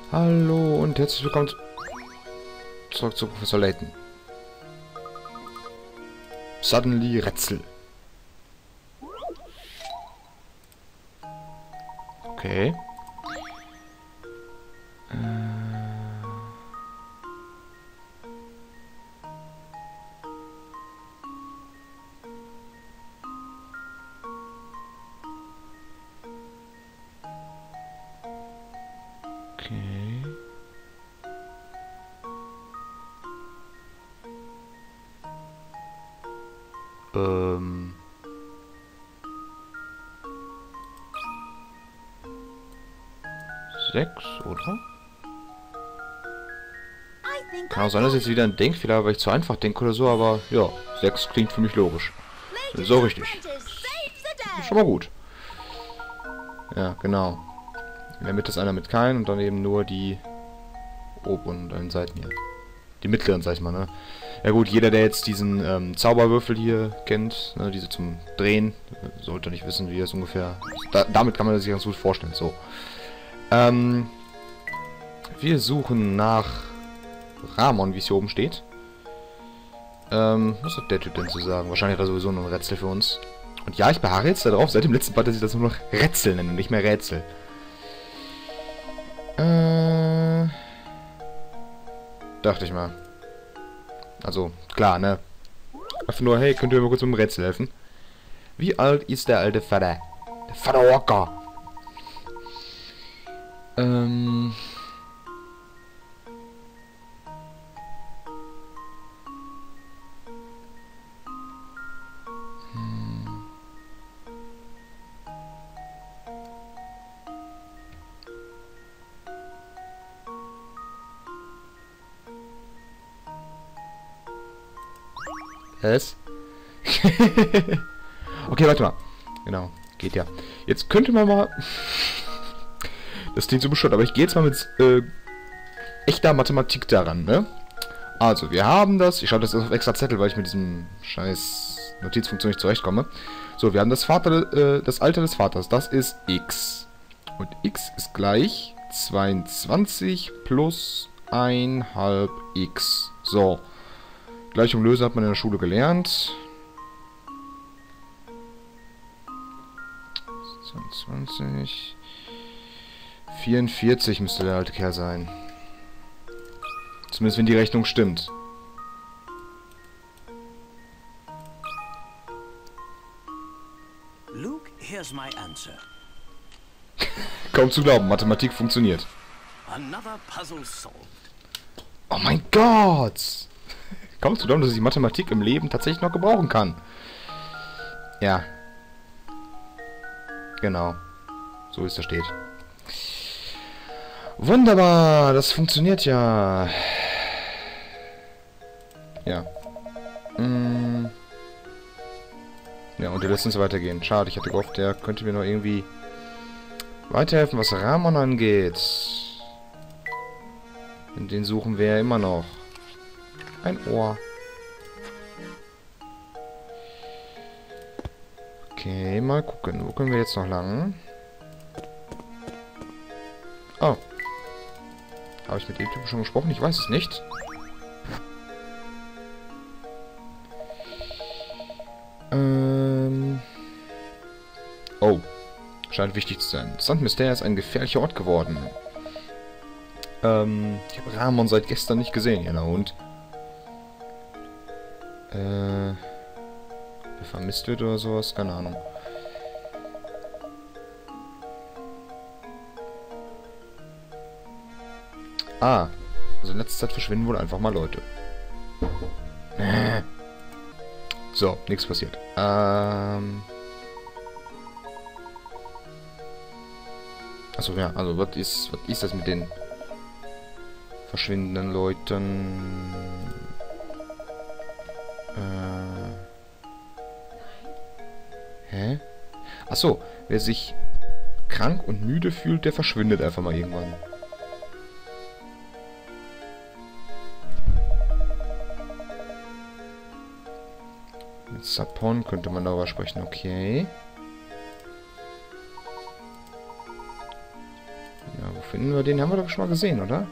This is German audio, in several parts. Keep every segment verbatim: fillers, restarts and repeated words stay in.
Hallo und herzlich willkommen zurück zu Professor Layton. Suddenly Rätsel. Okay. Okay. Ähm. Sechs, oder? Kann auch sein, dass jetzt wieder ein Denkfehler, weil ich zu einfach denke oder so, aber ja, sechs klingt für mich logisch. So richtig. Schon mal gut. Ja, genau. In der Mitte ist einer mit keinen und dann eben nur die oberen und Seiten hier. Die mittleren, sag ich mal, ne? Ja gut, jeder, der jetzt diesen ähm, Zauberwürfel hier kennt, ne, diese zum Drehen, sollte nicht wissen, wie das ungefähr... Da, damit kann man das sich ganz gut vorstellen, so. Ähm, wir suchen nach Ramon, wie es hier oben steht. Ähm, was hat der Typ denn zu sagen? Wahrscheinlich hat er sowieso noch ein Rätsel für uns. Und ja, ich beharre jetzt darauf, seit dem letzten Part, dass ich das nur noch Rätsel nenne, nicht mehr Rätsel. Äh... Dachte ich mal. Also, klar, ne? Einfach nur, hey, könnt ihr mir kurz mit dem Rätsel helfen? Wie alt ist der alte Vater? Der Vater Walker. Ähm... Was? Okay, warte mal. Genau, geht ja. Jetzt könnte man mal... Das klingt so bescheuert, aber ich gehe jetzt mal mit äh, echter Mathematik daran, ne? Also, wir haben das... Ich schreibe das auf extra Zettel, weil ich mit diesem scheiß Notizfunktion nicht zurechtkomme. So, wir haben das Vater, äh, das Alter des Vaters. Das ist x. Und x ist gleich zweiundzwanzig plus eins halb x. So. Gleichung lösen hat man in der Schule gelernt. zweiundzwanzig. vierundvierzig müsste der alte Kerl sein. Zumindest wenn die Rechnung stimmt. Luke, here's my answer. Kaum zu glauben, Mathematik funktioniert. Another puzzle solved. Oh mein Gott! Kaum zu glauben, dass ich die Mathematik im Leben tatsächlich noch gebrauchen kann. Ja. Genau. So wie es da steht. Wunderbar, das funktioniert ja. Ja. Mm. Ja, und der lässt uns weitergehen. Schade, ich hatte gehofft, der könnte mir noch irgendwie weiterhelfen, was Ramon angeht. Und den suchen wir ja immer noch. Ein Ohr. Okay, mal gucken. Wo können wir jetzt noch lang? Oh. Habe ich mit dem Typen schon gesprochen? Ich weiß es nicht. Ähm. Oh. Scheint wichtig zu sein. Saint Mysteria ist ein gefährlicher Ort geworden. Ähm. Ich habe Ramon seit gestern nicht gesehen. Ja, na und? Äh. Der vermisst wird oder sowas? Keine Ahnung. Ah. Also in letzter Zeit verschwinden wohl einfach mal Leute. So, nichts passiert. Ähm. Achso, ja, also was ist, was ist das mit den verschwindenden Leuten? Äh. Hä? Achso, wer sich krank und müde fühlt, der verschwindet einfach mal irgendwann. Mit Sapon könnte man darüber sprechen, okay. Ja, wo finden wir den? Haben wir doch schon mal gesehen, oder?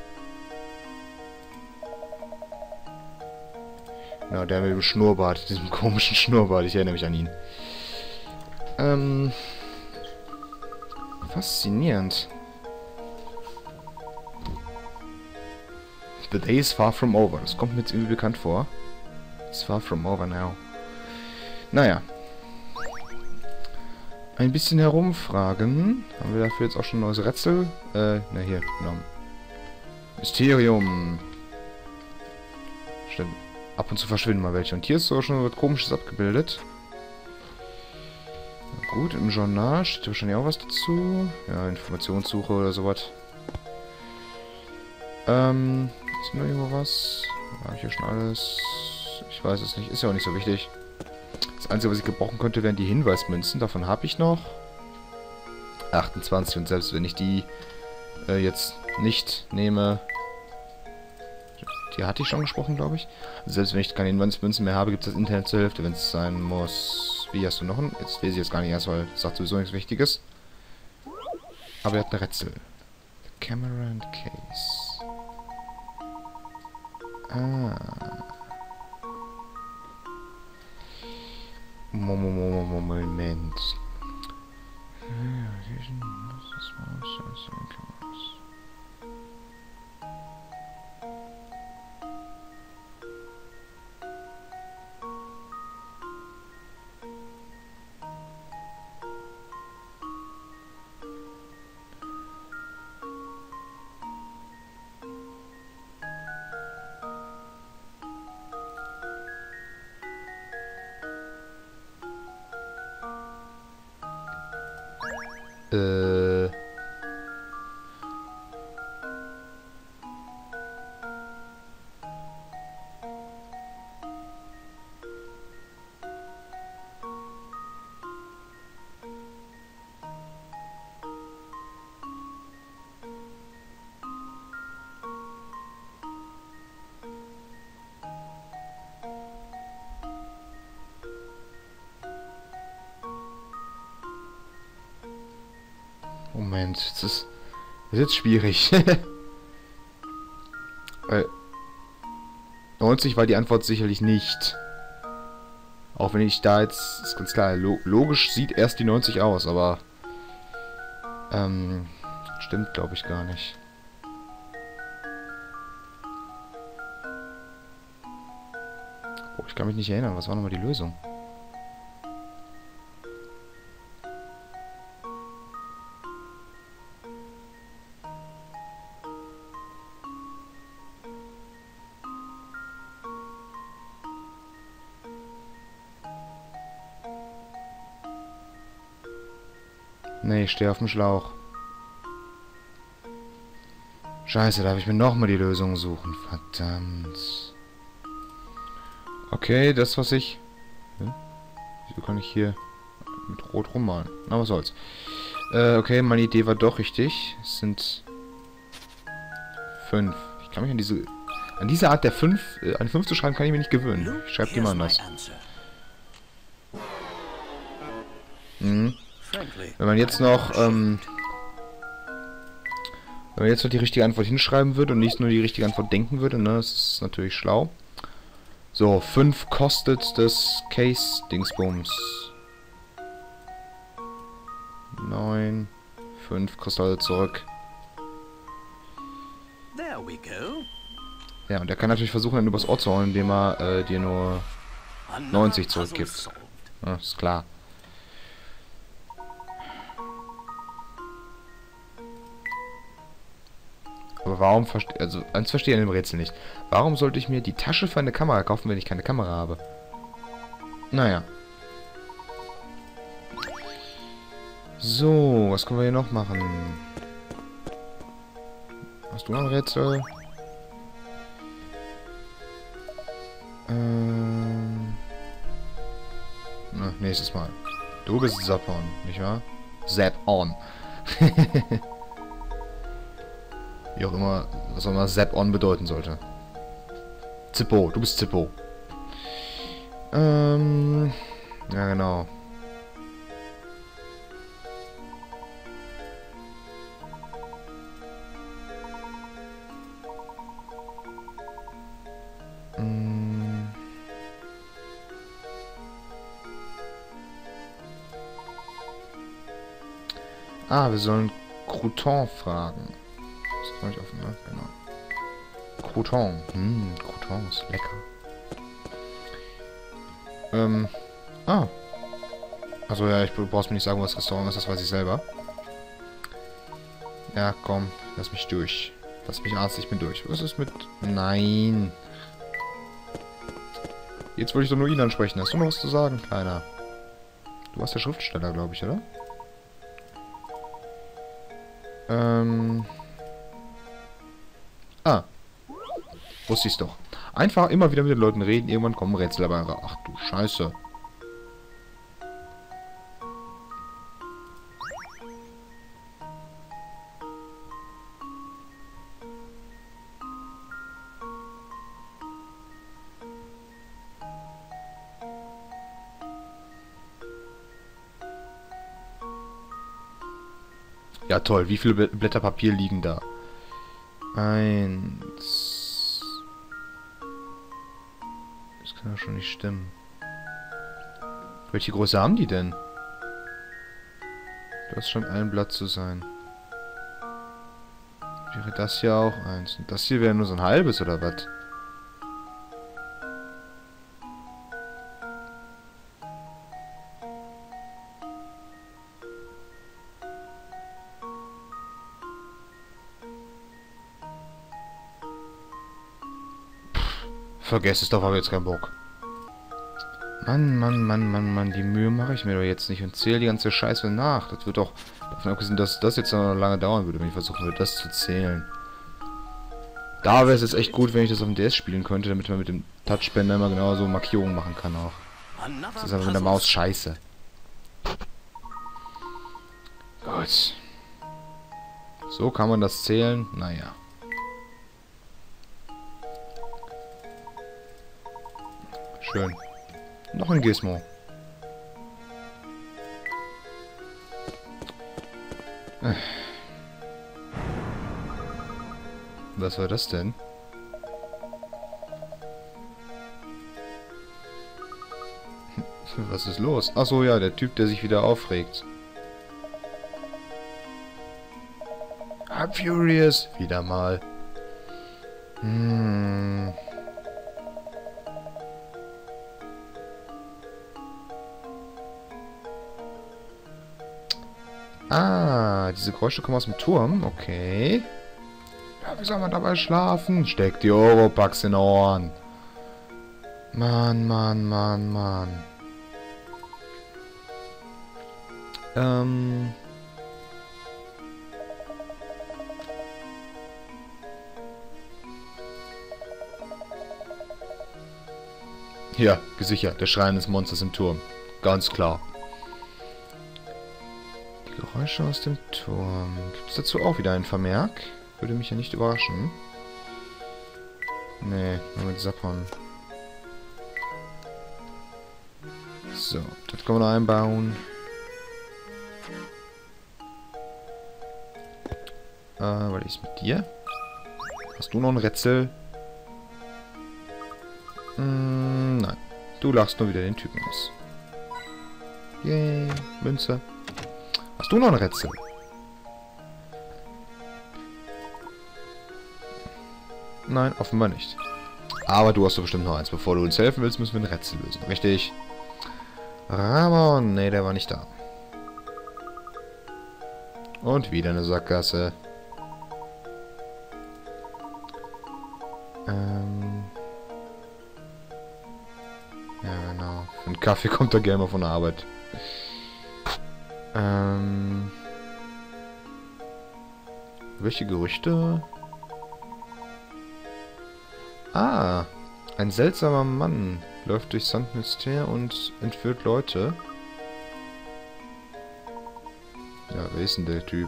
Ja, der mit dem Schnurrbart, diesem komischen Schnurrbart. Ich erinnere mich an ihn. Ähm... Faszinierend. The day is far from over. Das kommt mir jetzt irgendwie bekannt vor. It's far from over now. Naja. Ein bisschen herumfragen. Haben wir dafür jetzt auch schon ein neues Rätsel? Äh, na hier, genau. Mysterium. Stimmt. Ab und zu verschwinden mal welche. Und hier ist so schon was Komisches abgebildet. Na gut, im Journal steht wahrscheinlich auch was dazu. Ja, Informationssuche oder sowas. Ähm, ist noch irgendwo was? Habe ich hier schon alles? Ich weiß es nicht. Ist ja auch nicht so wichtig. Das Einzige, was ich gebrauchen könnte, wären die Hinweismünzen. Davon habe ich noch achtundzwanzig. Und selbst wenn ich die äh, jetzt nicht nehme... Die hatte ich schon gesprochen, glaube ich. Also selbst wenn ich keine Hinweismünzen mehr habe, gibt es das Internet zur Hälfte, wenn es sein muss. Wie, hast du noch einen? Jetzt lese ich jetzt gar nicht erst, weil das sagt sowieso nichts Wichtiges. Aber er hat ein Rätsel. The Camera and Case. Ah. Moment. Äh... Moment, das ist, das ist jetzt schwierig. äh, neunzig war die Antwort sicherlich nicht. Auch wenn ich da jetzt, ist ganz klar, lo logisch sieht erst die neunzig aus, aber ähm, stimmt glaube ich gar nicht. Oh, ich kann mich nicht erinnern, was war nochmal die Lösung? Nee, ich stehe auf dem Schlauch. Scheiße, darf ich mir nochmal die Lösung suchen. Verdammt. Okay, das was ich... Hm? Wieso kann ich hier mit Rot rummalen? Na, was soll's. Äh, okay, meine Idee war doch richtig. Es sind... Fünf. Ich kann mich an diese... An diese Art der fünf... Äh, an fünf zu schreiben kann ich mich nicht gewöhnen. Ich schreibe die mal anders. Mhm. Wenn man jetzt noch, ähm, wenn man jetzt noch die richtige Antwort hinschreiben würde und nicht nur die richtige Antwort denken würde, ne, das ist natürlich schlau. So, fünf kostet das Case-Dingsbums. neun, fünf kostet also zurück. There we go. Ja, und er kann natürlich versuchen, dann übers Ohr zu hauen, indem er äh, dir nur neunzig zurückgibt. Ja, ist klar. Aber warum verstehe... Also, eins verstehe ich an dem Rätsel nicht. Warum sollte ich mir die Tasche für eine Kamera kaufen, wenn ich keine Kamera habe? Naja. So, was können wir hier noch machen? Hast du noch ein Rätsel? Ähm... Na, nächstes Mal. Du bist Zapon, nicht wahr? Zap-on. Wie auch immer, was auch immer Zap-on bedeuten sollte. Zippo, du bist Zippo. Ähm, ja genau. Ah, wir sollen Crouton fragen. Das ist noch nicht offen, ne? Genau. Crouton. Hm, Crouton ist lecker. Ähm. Ah. Also ja, ich du brauchst mir nicht sagen, wo das Restaurant ist, das weiß ich selber. Ja, komm, lass mich durch. Lass mich Arzt, ich bin durch. Was ist mit... Nein. Jetzt wollte ich doch nur ihn ansprechen. Hast du noch was zu sagen, Kleiner? Du warst der Schriftsteller, glaube ich, oder? Ähm... Ah. Wusste ich's doch. Einfach immer wieder mit den Leuten reden, irgendwann kommen Rätsel dabei. Ach du Scheiße. Ja toll, wie viele Blätter Papier liegen da? Eins. Das kann ja schon nicht stimmen. Welche Größe haben die denn? Das scheint ein Blatt zu sein. Wäre das hier auch eins? Und das hier wäre nur so ein halbes, oder was? Vergesst es doch, aber jetzt keinen Bock. Mann, Mann, Mann, Mann, Mann, die Mühe mache ich mir doch jetzt nicht und zähle die ganze Scheiße nach. Das wird doch, davon abgesehen, dass das jetzt noch lange dauern würde, wenn ich versuchen würde, das zu zählen. Da wäre es jetzt echt gut, wenn ich das auf dem D S spielen könnte, damit man mit dem Touchbänder immer genau so Markierungen machen kann auch. Das ist aber mit der Maus scheiße. Gut. So kann man das zählen, naja. Schön. Noch ein Gizmo. Was war das denn? Was ist los? Ach so, ja, der Typ, der sich wieder aufregt. I'm furious. Wieder mal. Hm... Ah, diese Geräusche kommen aus dem Turm. Okay. Ja, wie soll man dabei schlafen? Steck die Oropax in Ohren. Mann, Mann, Mann, Mann. Ähm... Ja, gesichert. Der Schrein des Monsters im Turm. Ganz klar. Geräusche aus dem Turm. Gibt es dazu auch wieder einen Vermerk? Würde mich ja nicht überraschen. Nee, nur mit Sapon. So, das können wir noch einbauen. Äh, was ist mit dir? Hast du noch ein Rätsel? Hm, nein. Du lachst nur wieder den Typen aus. Yay, Münze. Hast du noch ein Rätsel? Nein, offenbar nicht. Aber du hast doch bestimmt noch eins. Bevor du uns helfen willst, müssen wir ein Rätsel lösen. Richtig. Ramon. Nee, der war nicht da. Und wieder eine Sackgasse. Ähm. Ja, genau. Für einen Kaffee kommt er gerne mal von der Arbeit. Ähm. Welche Gerüchte? Ah, ein seltsamer Mann läuft durch Saint Mystère und entführt Leute. Ja, wer ist denn der Typ?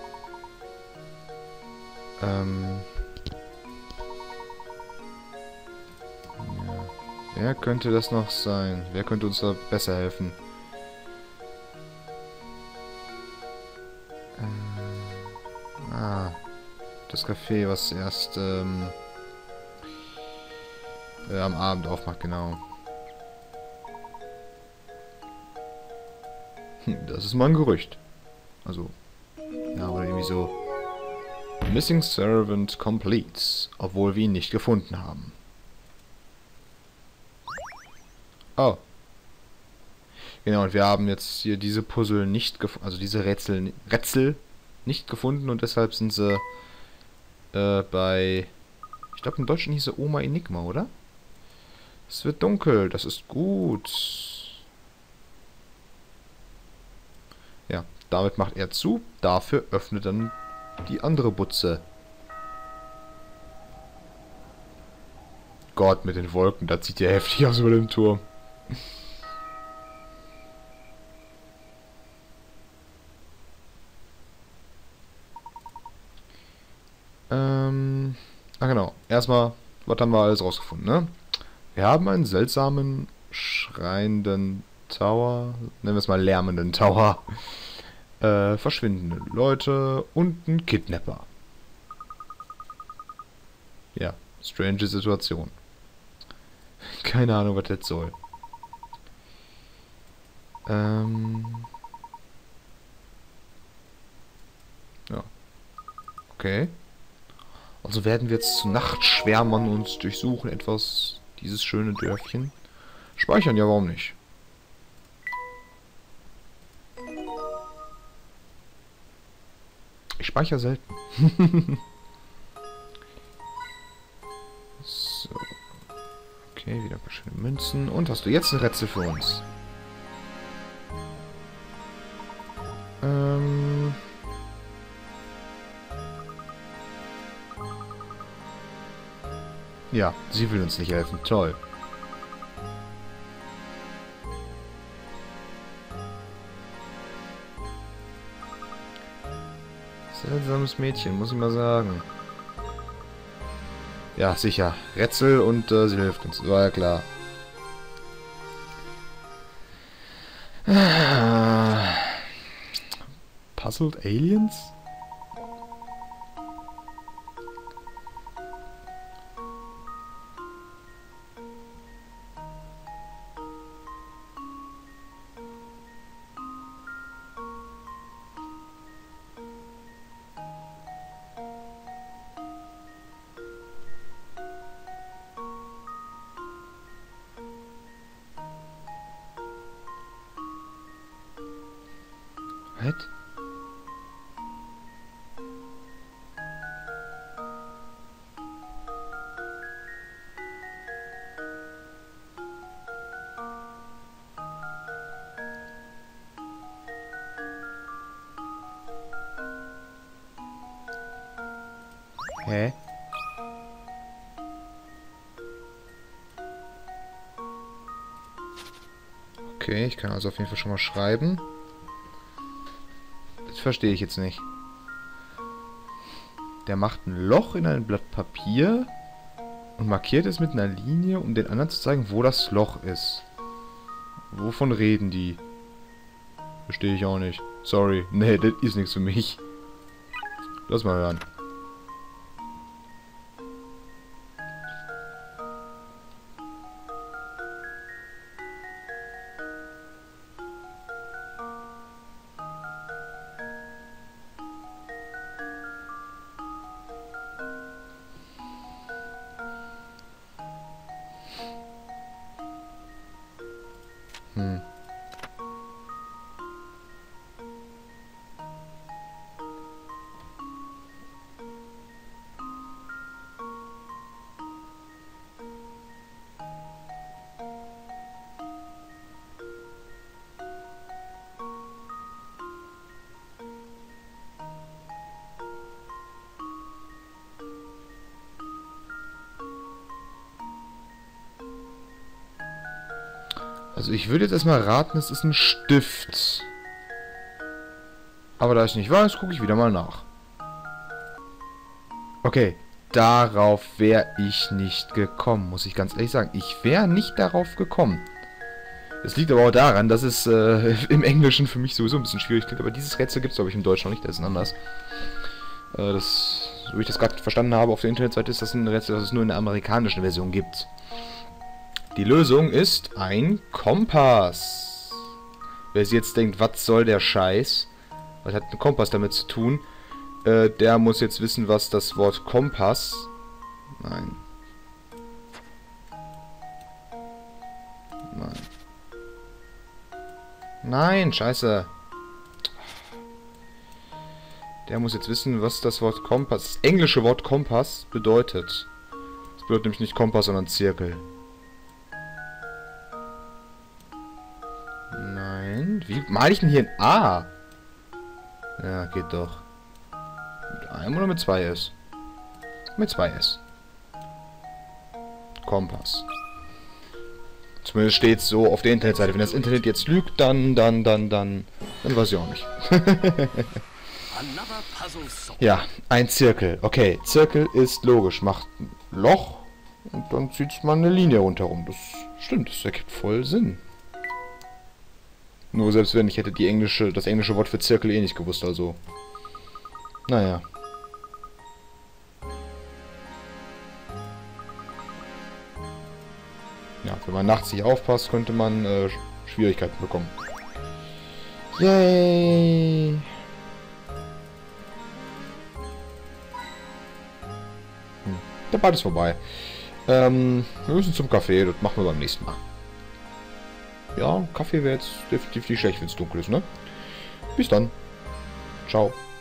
Ähm. Ja. Wer könnte das noch sein? Wer könnte uns da besser helfen? Ah, das Café, was erst ähm, äh, am Abend aufmacht, genau. Hm, das ist mal ein Gerücht. Also, Ja, oder irgendwie so. Missing Servant complete. Obwohl wir ihn nicht gefunden haben. Oh. Genau, und wir haben jetzt hier diese Puzzle nicht gefunden, also diese Rätsel, Rätsel nicht gefunden und deshalb sind sie äh, bei, ich glaube im Deutschen hieß sie Oma Enigma, oder? Es wird dunkel, das ist gut. Ja, damit macht er zu, dafür öffnet dann die andere Butze. Gott, mit den Wolken, das sieht ja heftig aus über dem Turm. ähm, ah genau, erstmal, was haben wir alles rausgefunden, ne? Wir haben einen seltsamen, schreienden Tower, nennen wir es mal lärmenden Tower, äh, verschwindende Leute und einen Kidnapper. Ja, strange Situation. Keine Ahnung, was das soll. Ähm. Ja. Okay. Also werden wir jetzt zu Nachtschwärmern uns durchsuchen etwas dieses schöne Dörfchen. Speichern, ja, warum nicht? Ich speichere selten. So. Okay, wieder ein paar schöne Münzen. Und hast du jetzt ein Rätsel für uns? Ähm... Ja, sie will uns nicht helfen. Toll. Seltsames Mädchen, muss ich mal sagen. Ja, sicher. Rätsel und äh, sie hilft uns. War ja klar. Ah. Puzzled Aliens? Was? Hä? Okay, ich kann also auf jeden Fall schon mal schreiben. Das verstehe ich jetzt nicht. Der macht ein Loch in ein Blatt Papier und markiert es mit einer Linie, um den anderen zu zeigen, wo das Loch ist. Wovon reden die? Verstehe ich auch nicht. Sorry. Nee, das ist nichts für mich. Lass mal hören. Hm. Also ich würde jetzt erstmal raten, es ist ein Stift. Aber da ich nicht weiß, gucke ich wieder mal nach. Okay, darauf wäre ich nicht gekommen, muss ich ganz ehrlich sagen. Ich wäre nicht darauf gekommen. Das liegt aber auch daran, dass es äh, im Englischen für mich sowieso ein bisschen schwierig klingt. Aber dieses Rätsel gibt es, glaube ich, im Deutschen noch nicht. Das ist anders. Äh, das, so wie ich das gerade verstanden habe auf der Internetseite, ist das ein Rätsel, das es nur in der amerikanischen Version gibt. Die Lösung ist ein Kompass. Wer sich jetzt denkt, was soll der Scheiß? Was hat ein Kompass damit zu tun? Äh, der muss jetzt wissen, was das Wort Kompass... Nein. Nein. Nein, scheiße. Der muss jetzt wissen, was das Wort Kompass... Das englische Wort Kompass bedeutet. Das bedeutet nämlich nicht Kompass, sondern Zirkel. Nein. Wie male ich denn hier ein A? Ja, geht doch. Mit einem oder mit zwei S? Mit zwei S. Kompass. Zumindest steht es so auf der Internetseite. Wenn das Internet jetzt lügt, dann, dann, dann, dann, dann weiß ich auch nicht. Ja, ein Zirkel. Okay, Zirkel ist logisch. Macht ein Loch und dann zieht man eine Linie rundherum. Das stimmt, das ergibt voll Sinn. Nur selbst wenn ich hätte die englische, das englische Wort für Zirkel eh nicht gewusst, also. Naja. Ja, wenn man nachts nicht aufpasst, könnte man äh, Schwierigkeiten bekommen. Yay! Hm, der Ball ist vorbei. Ähm, wir müssen zum Café, das machen wir beim nächsten Mal. Ja, Kaffee wäre jetzt definitiv nicht schlecht, wenn es dunkel ist, ne? Bis dann. Ciao.